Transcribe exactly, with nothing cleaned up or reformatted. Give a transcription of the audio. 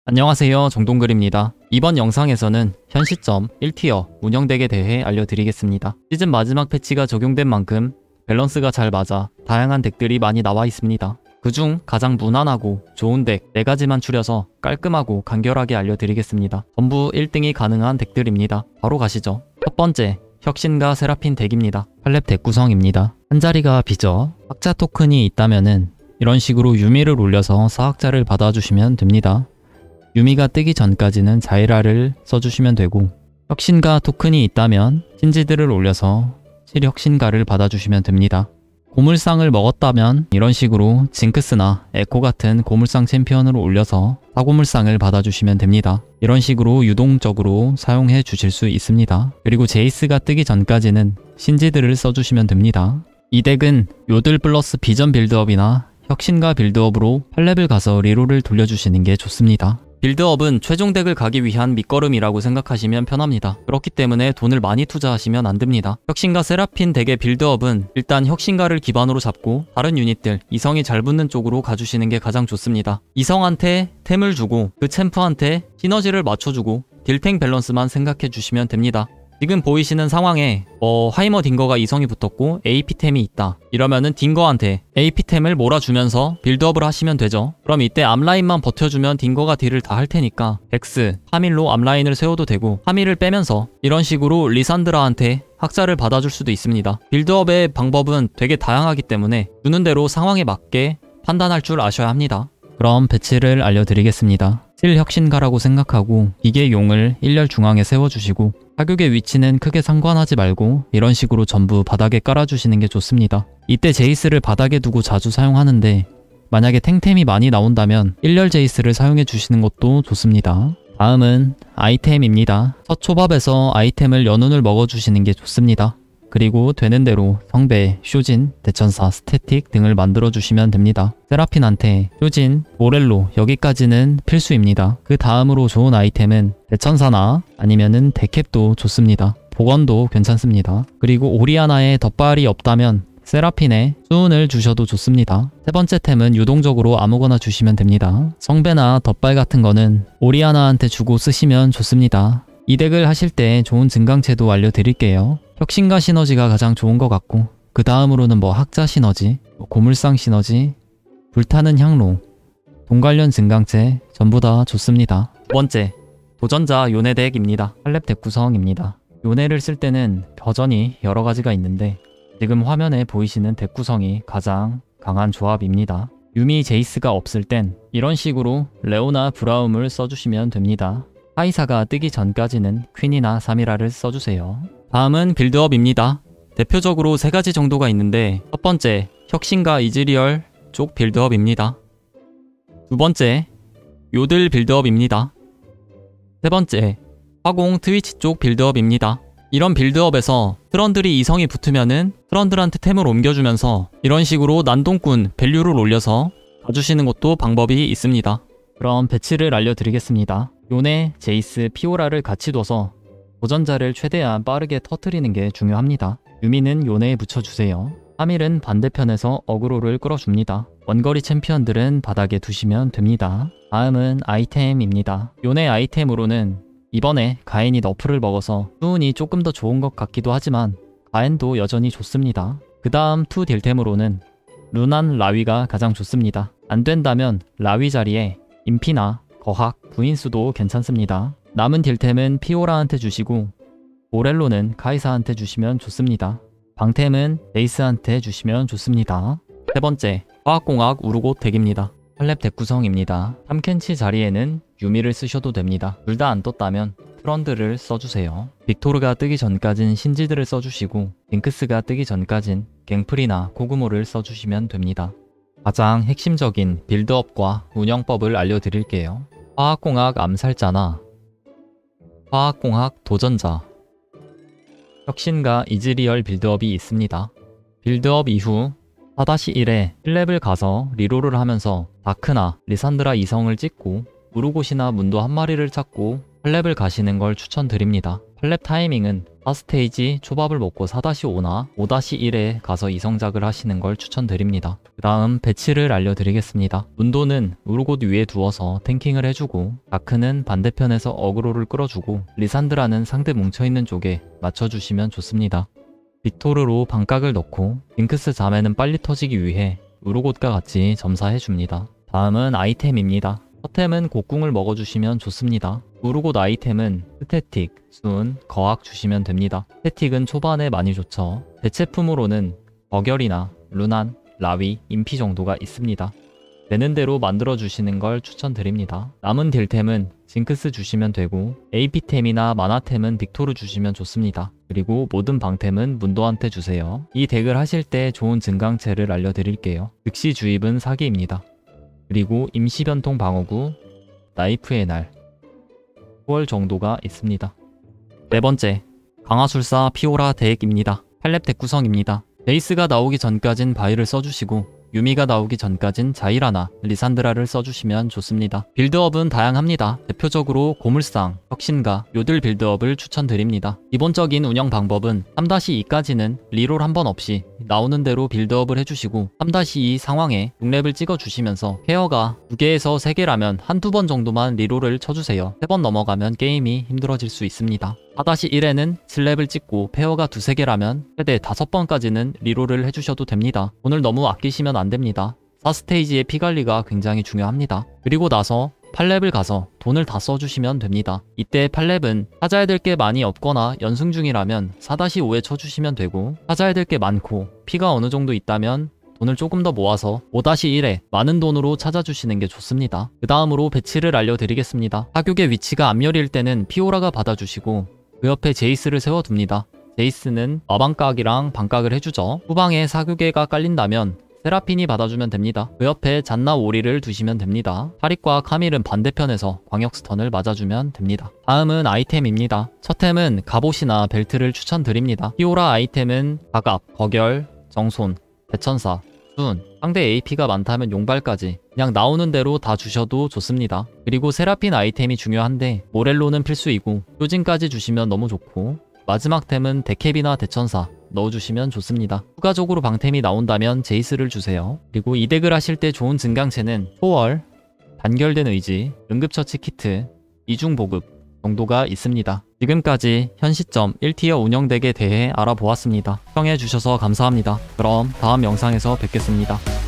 안녕하세요, 정동글입니다. 이번 영상에서는 현 시점 일 티어 운영덱에 대해 알려드리겠습니다. 시즌 마지막 패치가 적용된 만큼 밸런스가 잘 맞아 다양한 덱들이 많이 나와 있습니다. 그중 가장 무난하고 좋은 덱 네 가지만 추려서 깔끔하고 간결하게 알려드리겠습니다. 전부 일 등이 가능한 덱들입니다. 바로 가시죠. 첫 번째, 혁신과 세라핀 덱입니다. 팔렙 덱 구성입니다. 한 자리가 비죠. 학자 토큰이 있다면은 이런 식으로 유미를 올려서 사학자를 받아주시면 됩니다. 유미가 뜨기 전까지는 자이라를 써주시면 되고, 혁신가 토큰이 있다면 신지들을 올려서 실혁신가를 받아주시면 됩니다. 고물상을 먹었다면 이런 식으로 징크스나 에코 같은 고물상 챔피언을 올려서 사고물상을 받아주시면 됩니다. 이런 식으로 유동적으로 사용해 주실 수 있습니다. 그리고 제이스가 뜨기 전까지는 신지들을 써주시면 됩니다. 이 덱은 요들 플러스 비전 빌드업이나 혁신가 빌드업으로 팔 레벨 가서 리롤을 돌려주시는 게 좋습니다. 빌드업은 최종 덱을 가기 위한 밑거름이라고 생각하시면 편합니다. 그렇기 때문에 돈을 많이 투자하시면 안됩니다. 혁신가 세라핀 덱의 빌드업은 일단 혁신가를 기반으로 잡고 다른 유닛들, 이성이 잘 붙는 쪽으로 가주시는 게 가장 좋습니다. 이성한테 템을 주고 그 챔프한테 시너지를 맞춰주고 딜탱 밸런스만 생각해 주시면 됩니다. 지금 보이시는 상황에 어, 하이머 딩거가 이성이 붙었고 에이피템이 있다. 이러면은 딩거한테 에이피템을 몰아주면서 빌드업을 하시면 되죠. 그럼 이때 앞라인만 버텨주면 딩거가 딜을 다 할 테니까 덱스, 하밀로 앞라인을 세워도 되고, 하밀을 빼면서 이런 식으로 리산드라한테 학자를 받아줄 수도 있습니다. 빌드업의 방법은 되게 다양하기 때문에 주는 대로 상황에 맞게 판단할 줄 아셔야 합니다. 그럼 배치를 알려드리겠습니다. 실혁신가라고 생각하고 기계용을 일렬 중앙에 세워주시고, 사격의 위치는 크게 상관하지 말고 이런 식으로 전부 바닥에 깔아주시는 게 좋습니다. 이때 제이스를 바닥에 두고 자주 사용하는데, 만약에 탱템이 많이 나온다면 일렬 제이스를 사용해 주시는 것도 좋습니다. 다음은 아이템입니다. 첫 초밥에서 아이템을 연운을 먹어주시는 게 좋습니다. 그리고 되는 대로 성배, 쇼진, 대천사, 스태틱 등을 만들어 주시면 됩니다. 세라핀한테 쇼진, 모렐로 여기까지는 필수입니다. 그 다음으로 좋은 아이템은 대천사나 아니면은 데캡도 좋습니다. 복원도 괜찮습니다. 그리고 오리아나에 덧발이 없다면 세라핀에 수운을 주셔도 좋습니다. 세 번째 템은 유동적으로 아무거나 주시면 됩니다. 성배나 덧발 같은 거는 오리아나한테 주고 쓰시면 좋습니다. 이 덱을 하실 때 좋은 증강체도 알려드릴게요. 혁신가 시너지가 가장 좋은 것 같고, 그 다음으로는 뭐 학자 시너지, 고물상 시너지, 불타는 향로, 돈 관련 증강체 전부 다 좋습니다. 두 번째, 도전자 요네 덱입니다. 팔렙 덱 구성입니다. 요네를 쓸 때는 버전이 여러 가지가 있는데 지금 화면에 보이시는 덱 구성이 가장 강한 조합입니다. 유미 제이스가 없을 땐 이런 식으로 레오나 브라움을 써주시면 됩니다. 카이사가 뜨기 전까지는 퀸이나 사미라를 써주세요. 다음은 빌드업입니다. 대표적으로 세 가지 정도가 있는데, 첫 번째, 혁신과 이즈리얼 쪽 빌드업입니다. 두 번째, 요들 빌드업입니다. 세 번째, 화공 트위치 쪽 빌드업입니다. 이런 빌드업에서 트런들이 이성이 붙으면은 트런들한테 템을 옮겨주면서 이런 식으로 난동꾼 밸류를 올려서 가주시는 것도 방법이 있습니다. 그럼 배치를 알려드리겠습니다. 요네, 제이스, 피오라를 같이 둬서 도전자를 최대한 빠르게 터트리는 게 중요합니다. 유미는 요네에 붙여주세요. 하밀은 반대편에서 어그로를 끌어줍니다. 원거리 챔피언들은 바닥에 두시면 됩니다. 다음은 아이템입니다. 요네 아이템으로는 이번에 가엔이 너프를 먹어서 수운이 조금 더 좋은 것 같기도 하지만 가엔도 여전히 좋습니다. 그 다음 투 딜템으로는 루난 라위가 가장 좋습니다. 안된다면 라위 자리에 인피나 거학, 부인수도 괜찮습니다. 남은 딜템은 피오라한테 주시고 모렐로는 카이사한테 주시면 좋습니다. 방템은 베이스한테 주시면 좋습니다. 세 번째, 화학공학 우르고 덱입니다. 팔렙 덱 구성입니다. 삼켄치 자리에는 유미를 쓰셔도 됩니다. 둘 다 안 떴다면 트런드를 써주세요. 빅토르가 뜨기 전까진 신지들을 써주시고, 징크스가 뜨기 전까진 갱플이나 코그모를 써주시면 됩니다. 가장 핵심적인 빌드업과 운영법을 알려드릴게요. 화학공학 암살자나 화학공학 도전자, 혁신과 이즈리얼 빌드업이 있습니다. 빌드업 이후 사 일에 일 레벨 가서 리롤을 하면서 다크나 리산드라 이성을 찍고 우르곳이나 문도 한 마리를 찾고 팔 레벨 가시는 걸 추천드립니다. 팔 렙 타이밍은 사 스테이지 초밥을 먹고 사 오나 오 일에 가서 이성작을 하시는 걸 추천드립니다. 그 다음 배치를 알려드리겠습니다. 문도는 우르곳 위에 두어서 탱킹을 해주고, 다크는 반대편에서 어그로를 끌어주고, 리산드라는 상대 뭉쳐있는 쪽에 맞춰주시면 좋습니다. 빅토르로 반각을 넣고 징크스 자매는 빨리 터지기 위해 우르곳과 같이 점사해줍니다. 다음은 아이템입니다. 첫템은 곡궁을 먹어주시면 좋습니다. 우르곳 아이템은 스태틱, 순, 거학 주시면 됩니다. 스태틱은 초반에 많이 좋죠. 대체품으로는 버결이나 루난, 라위, 인피 정도가 있습니다. 되는 대로 만들어주시는 걸 추천드립니다. 남은 딜템은 징크스 주시면 되고, 에이피템이나 마나템은 빅토르 주시면 좋습니다. 그리고 모든 방템은 문도한테 주세요. 이 덱을 하실 때 좋은 증강체를 알려드릴게요. 즉시 주입은 사기입니다. 그리고 임시변통 방어구, 나이프의 날, 구월 정도가 있습니다. 네 번째, 강화술사 피오라 덱입니다. 팔 렙 덱 구성입니다. 베이스가 나오기 전까진 바이를 써주시고, 유미가 나오기 전까진 자이라나 리산드라를 써주시면 좋습니다. 빌드업은 다양합니다. 대표적으로 고물상, 혁신가, 요들 빌드업을 추천드립니다. 기본적인 운영 방법은 삼 이까지는 리롤 한 번 없이 나오는 대로 빌드업을 해주시고, 삼 이 상황에 육 렙을 찍어주시면서 페어가 두 개에서 세 개라면 한두 번 정도만 리롤을 쳐주세요. 세 번 넘어가면 게임이 힘들어질 수 있습니다. 사 일에는 칠 렙을 찍고 페어가 두세 개라면 최대 다섯 번까지는 리롤을 해주셔도 됩니다. 돈을 너무 아끼시면 안 됩니다. 사 스테이지의 피관리가 굉장히 중요합니다. 그리고 나서 팔 렙을 가서 돈을 다 써주시면 됩니다. 이때 팔 렙은 찾아야 될 게 많이 없거나 연승 중이라면 사 오에 쳐주시면 되고, 찾아야 될 게 많고 피가 어느 정도 있다면 돈을 조금 더 모아서 오 일에 많은 돈으로 찾아주시는 게 좋습니다. 그 다음으로 배치를 알려드리겠습니다. 사격의 위치가 앞열일 때는 피오라가 받아주시고, 그 옆에 제이스를 세워둡니다. 제이스는 마방각이랑 반각을 해주죠. 후방에 사교계가 깔린다면 세라핀이 받아주면 됩니다. 그 옆에 잔나 오리를 두시면 됩니다. 타릭과 카밀은 반대편에서 광역 스턴을 맞아주면 됩니다. 다음은 아이템입니다. 첫 템은 갑옷이나 벨트를 추천드립니다. 피오라 아이템은 가갑, 거결, 정손, 대천사, 순, 상대 에이피가 많다면 용발까지 그냥 나오는 대로 다 주셔도 좋습니다. 그리고 세라핀 아이템이 중요한데 모렐로는 필수이고 효진까지 주시면 너무 좋고, 마지막 템은 데캡이나 대천사 넣어주시면 좋습니다. 추가적으로 방템이 나온다면 제이스를 주세요. 그리고 이 덱을 하실 때 좋은 증강체는 초월, 단결된 의지, 응급처치 키트, 이중보급 정도가 있습니다. 지금까지 현 시점 일 티어 운영 덱에 대해 알아보았습니다. 시청해주셔서 감사합니다. 그럼 다음 영상에서 뵙겠습니다.